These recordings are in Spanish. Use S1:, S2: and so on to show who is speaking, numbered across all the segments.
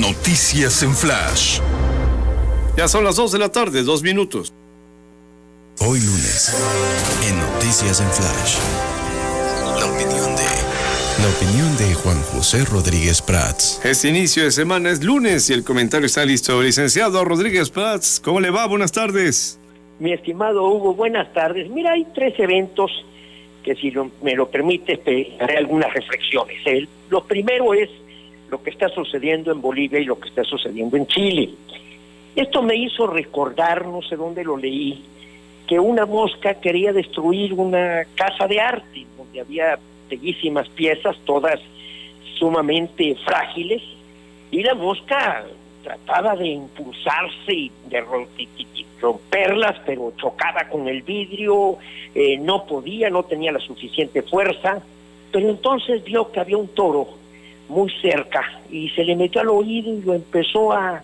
S1: Noticias en Flash.
S2: Ya son las 2 de la tarde, 2 minutos.
S1: Hoy lunes, en Noticias en Flash. La opinión de Juan José Rodríguez Prats.
S2: Este inicio de semana es lunes y el comentario está listo. Licenciado Rodríguez Prats, ¿cómo le va? Buenas tardes.
S3: Mi estimado Hugo, buenas tardes. Mira, hay 3 eventos que, si me lo permites, haré algunas reflexiones. Lo primero es lo que está sucediendo en Bolivia y lo que está sucediendo en Chile. Esto me hizo recordar, no sé dónde lo leí, que una mosca quería destruir una casa de arte donde había bellísimas piezas, todas sumamente frágiles, y la mosca trataba de impulsarse y de romperlas, pero chocaba con el vidrio, no podía, no tenía la suficiente fuerza, pero entonces vio que había un toro muy cerca y se le metió al oído y lo empezó a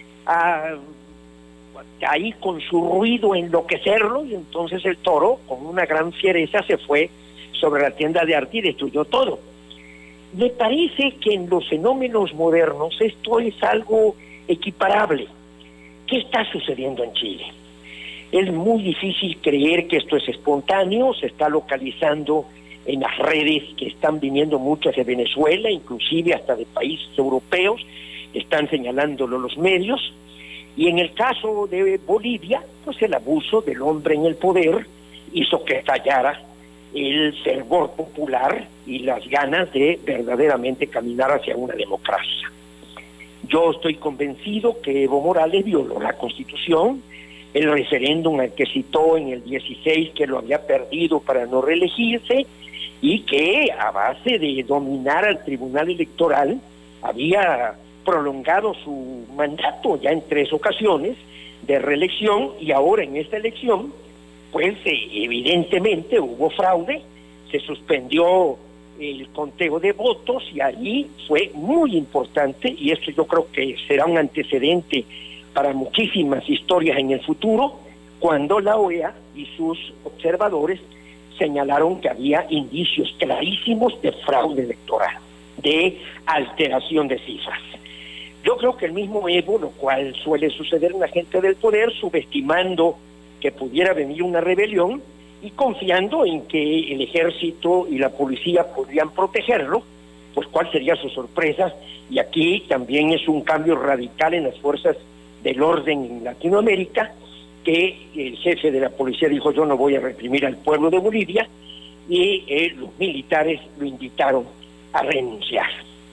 S3: ahí con su ruido enloquecerlo, y entonces el toro con una gran fiereza se fue sobre la tienda de arte y destruyó todo. Me parece que en los fenómenos modernos esto es algo equiparable. ¿Qué está sucediendo en Chile? Es muy difícil creer que esto es espontáneo, se está localizando en las redes que están viniendo muchas de Venezuela, inclusive hasta de países europeos, están señalándolo los medios, y en el caso de Bolivia, pues el abuso del hombre en el poder hizo que estallara el fervor popular y las ganas de verdaderamente caminar hacia una democracia. Yo estoy convencido que Evo Morales violó la Constitución, el referéndum al que citó en el 16 que lo había perdido para no reelegirse, y que a base de dominar al Tribunal Electoral había prolongado su mandato ya en 3 ocasiones de reelección, y ahora en esta elección pues evidentemente hubo fraude, se suspendió el conteo de votos y ahí fue muy importante, y esto yo creo que será un antecedente para muchísimas historias en el futuro, cuando la OEA y sus observadores señalaron que había indicios clarísimos de fraude electoral, de alteración de cifras. Yo creo que el mismo Evo, lo cual suele suceder en la gente del poder, subestimando que pudiera venir una rebelión y confiando en que el ejército y la policía podrían protegerlo, pues cuál sería su sorpresa. Y aquí también es un cambio radical en las fuerzas del orden en Latinoamérica, que el jefe de la policía dijo: yo no voy a reprimir al pueblo de Bolivia, y los militares lo invitaron a renunciar.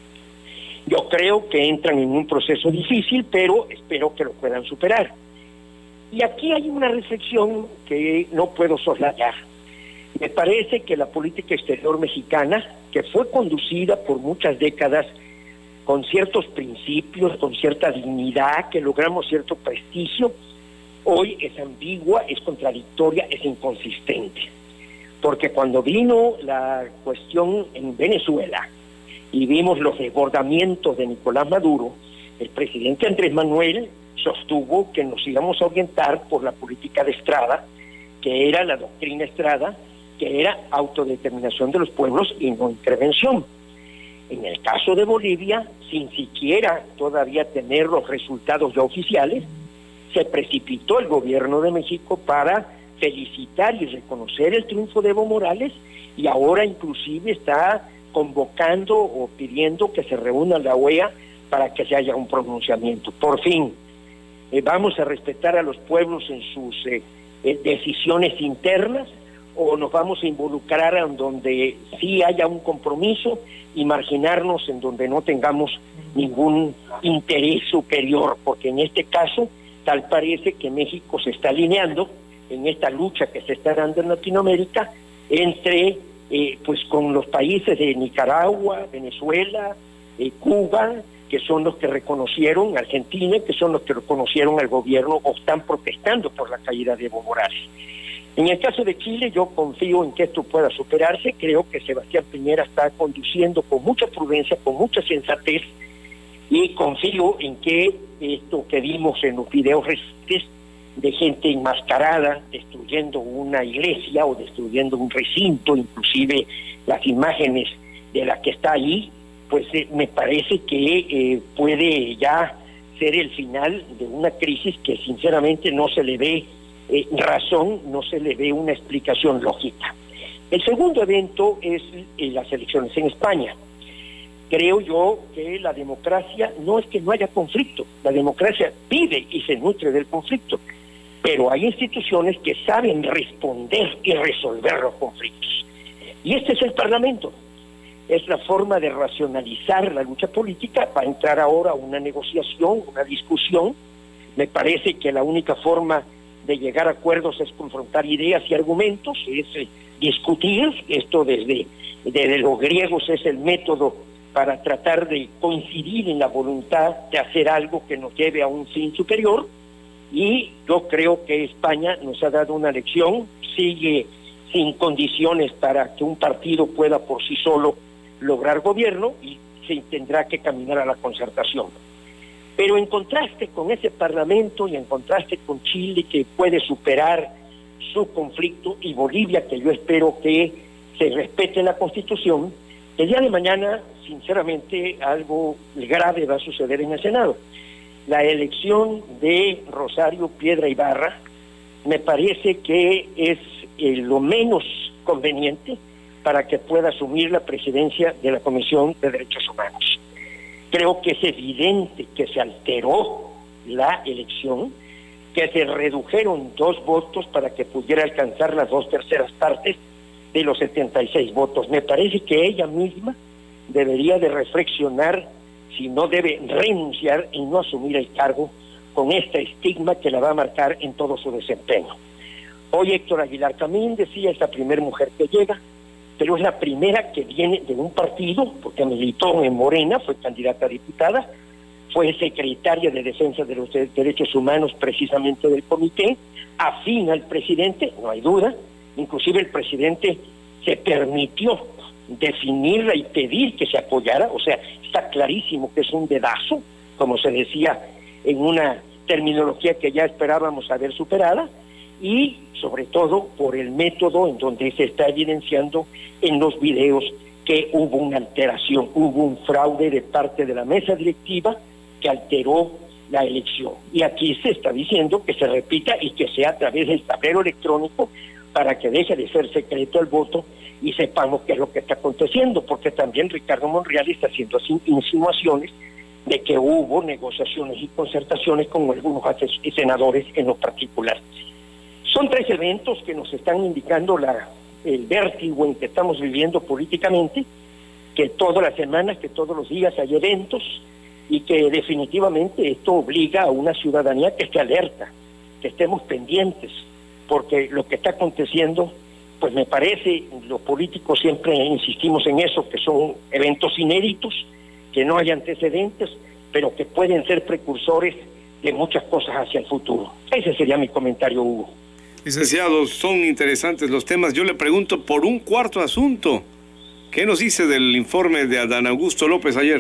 S3: Yo creo que entran en un proceso difícil, pero espero que lo puedan superar. Y aquí hay una reflexión que no puedo soslayar. Me parece que la política exterior mexicana, que fue conducida por muchas décadas con ciertos principios, con cierta dignidad, que logramos cierto prestigio, hoy es ambigua, es contradictoria, es inconsistente. Porque cuando vino la cuestión en Venezuela y vimos los desbordamientos de Nicolás Maduro, el presidente Andrés Manuel sostuvo que nos íbamos a orientar por la política de Estrada, que era la doctrina Estrada, que era autodeterminación de los pueblos y no intervención. En el caso de Bolivia, sin siquiera todavía tener los resultados ya oficiales, se precipitó el gobierno de México para felicitar y reconocer el triunfo de Evo Morales, y ahora inclusive está convocando o pidiendo que se reúna la OEA para que se haya un pronunciamiento. Por fin, ¿vamos a respetar a los pueblos en sus decisiones internas, o nos vamos a involucrar en donde sí haya un compromiso y marginarnos en donde no tengamos ningún interés superior? Porque en este caso tal parece que México se está alineando en esta lucha que se está dando en Latinoamérica entre pues con los países de Nicaragua, Venezuela, Cuba, que son los que reconocieron, Argentina, que son los que reconocieron al gobierno o están protestando por la caída de Evo Morales. En el caso de Chile, yo confío en que esto pueda superarse. Creo que Sebastián Piñera está conduciendo con mucha prudencia, con mucha sensatez, y confío en que esto que vimos en los videos recientes de gente enmascarada destruyendo una iglesia o destruyendo un recinto, inclusive las imágenes de la que está ahí, pues me parece que puede ya ser el final de una crisis que sinceramente no se le ve razón, no se le ve una explicación lógica. El segundo evento es las elecciones en España. Creo yo que la democracia no es que no haya conflicto, la democracia vive y se nutre del conflicto, pero hay instituciones que saben responder y resolver los conflictos. Y este es el Parlamento. Es la forma de racionalizar la lucha política para entrar ahora a una negociación, una discusión. Me parece que la única forma de llegar a acuerdos es confrontar ideas y argumentos, es discutir. Esto desde los griegos es el método para tratar de coincidir en la voluntad de hacer algo que nos lleve a un fin superior. Y yo creo que España nos ha dado una lección, sigue sin condiciones para que un partido pueda por sí solo lograr gobierno y se tendrá que caminar a la concertación. Pero en contraste con ese Parlamento y en contraste con Chile, que puede superar su conflicto, y Bolivia, que yo espero que se respete la Constitución, el día de mañana, sinceramente, algo grave va a suceder en el Senado. La elección de Rosario Piedra Ibarra me parece que es lo menos conveniente para que pueda asumir la presidencia de la Comisión de Derechos Humanos. Creo que es evidente que se alteró la elección, que se redujeron 2 votos para que pudiera alcanzar las 2/3 partes de los 76 votos. Me parece que ella misma debería de reflexionar si no debe renunciar y no asumir el cargo con este estigma que la va a marcar en todo su desempeño. Hoy Héctor Aguilar Camín decía, es la primera mujer que llega, pero es la primera que viene de un partido, porque militó en Morena, fue candidata a diputada, fue secretaria de Defensa de los Derechos Humanos precisamente del comité, afín al presidente, no hay duda, inclusive el presidente se permitió definirla y pedir que se apoyara, o sea, está clarísimo que es un dedazo, como se decía en una terminología que ya esperábamos haber superada, y sobre todo por el método en donde se está evidenciando en los videos que hubo una alteración, hubo un fraude de parte de la mesa directiva que alteró la elección. Y aquí se está diciendo que se repita y que sea a través del tablero electrónico para que deje de ser secreto el voto y sepamos qué es lo que está aconteciendo, porque también Ricardo Monreal está haciendo insinuaciones de que hubo negociaciones y concertaciones con algunos senadores en lo particular. Son 3 eventos que nos están indicando el vértigo en que estamos viviendo políticamente, que todas las semanas, que todos los días hay eventos, y que definitivamente esto obliga a una ciudadanía que esté alerta, que estemos pendientes, porque lo que está aconteciendo, pues me parece, los políticos siempre insistimos en eso, que son eventos inéditos, que no hay antecedentes, pero que pueden ser precursores de muchas cosas hacia el futuro. Ese sería mi comentario, Hugo.
S2: Licenciado, son interesantes los temas. Yo le pregunto por un cuarto asunto. ¿Qué nos dice del informe de Adán Augusto López ayer?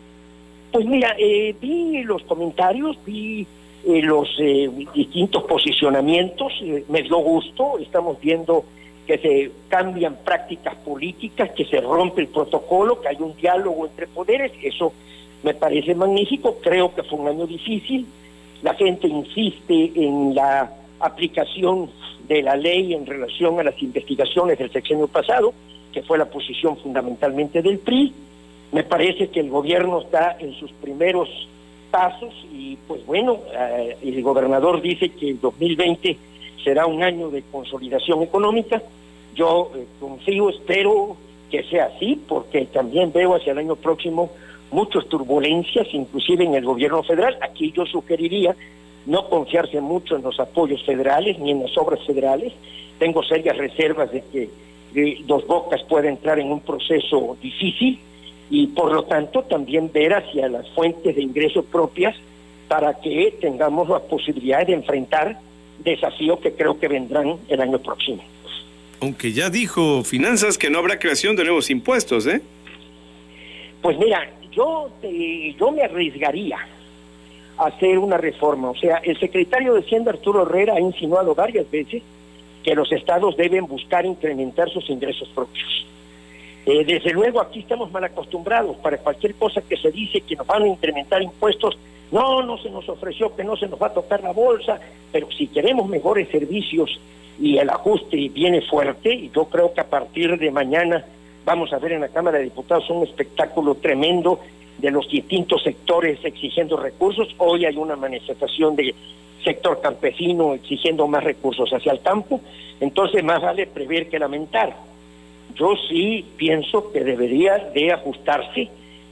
S3: Pues mira, vi los comentarios, vi los distintos posicionamientos, me dio gusto. Estamos viendo que se cambian prácticas políticas, que se rompe el protocolo, que hay un diálogo entre poderes. Eso me parece magnífico. Creo que fue un año difícil. La gente insiste en la aplicación de la ley en relación a las investigaciones del sexenio pasado, que fue la posición fundamentalmente del PRI. Me parece que el gobierno está en sus primeros pasos y pues bueno, el gobernador dice que el 2020 será un año de consolidación económica. Yo confío, espero que sea así, porque también veo hacia el año próximo muchas turbulencias, inclusive en el gobierno federal. Aquí yo sugeriría no confiarse mucho en los apoyos federales ni en las obras federales. Tengo serias reservas de que Dos Bocas pueda entrar en un proceso difícil y por lo tanto también ver hacia las fuentes de ingresos propias para que tengamos la posibilidad de enfrentar desafíos que creo que vendrán el año próximo.
S2: Aunque ya dijo Finanzas que no habrá creación de nuevos impuestos, ¿eh?
S3: Pues mira, yo me arriesgaría a hacer una reforma. O sea, el secretario de Hacienda, Arturo Herrera, ha insinuado varias veces que los estados deben buscar incrementar sus ingresos propios. Desde luego aquí estamos mal acostumbrados. Para cualquier cosa que se dice que nos van a incrementar impuestos, no se nos ofreció que no se nos va a tocar la bolsa, pero si queremos mejores servicios y el ajuste viene fuerte, y yo creo que a partir de mañana vamos a ver en la Cámara de Diputados un espectáculo tremendo de los distintos sectores exigiendo recursos. Hoy hay una manifestación del sector campesino exigiendo más recursos hacia el campo, entonces más vale prever que lamentar. Yo sí pienso que debería de ajustarse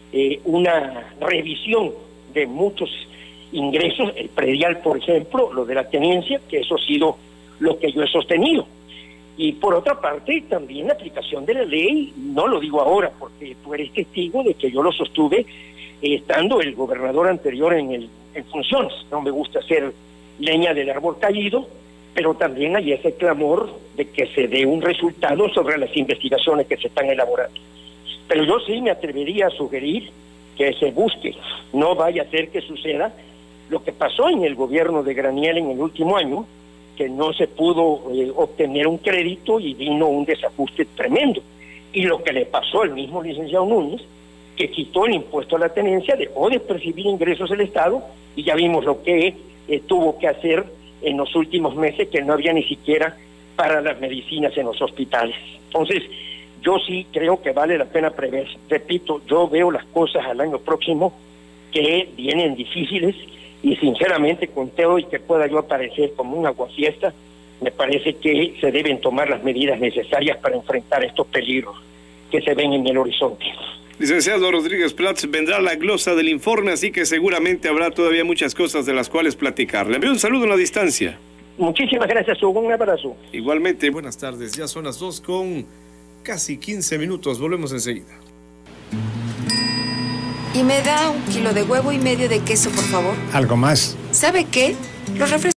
S3: una revisión de muchos ingresos, el predial, por ejemplo, lo de la tenencia, que eso ha sido lo que yo he sostenido. Y por otra parte, también la aplicación de la ley, no lo digo ahora, porque tú eres testigo de que yo lo sostuve estando el gobernador anterior en funciones. No me gusta hacer leña del árbol caído, pero también hay ese clamor de que se dé un resultado sobre las investigaciones que se están elaborando. Pero yo sí me atrevería a sugerir que se busque, no vaya a ser que suceda lo que pasó en el gobierno de Granier en el último año, que no se pudo obtener un crédito y vino un desajuste tremendo. Y lo que le pasó al mismo licenciado Núñez, que quitó el impuesto a la tenencia, dejó de percibir ingresos del Estado, y ya vimos lo que tuvo que hacer en los últimos meses, que no había ni siquiera para las medicinas en los hospitales. Entonces, yo sí creo que vale la pena prever. Repito, yo veo las cosas al año próximo que vienen difíciles, y sinceramente, con todo y que pueda yo aparecer como un aguafiesta, me parece que se deben tomar las medidas necesarias para enfrentar estos peligros que se ven en el horizonte.
S2: Licenciado Rodríguez Prats, vendrá la glosa del informe, así que seguramente habrá todavía muchas cosas de las cuales platicar. Le envío un saludo en la distancia.
S3: Muchísimas gracias, Hugo. Un abrazo.
S2: Igualmente, buenas tardes. Ya son las 2 con casi 15 minutos. Volvemos enseguida.
S4: Y me da 1 kilo de huevo y medio de queso, por favor.
S5: ¿Algo más?
S4: ¿Sabe qué? Los refrescos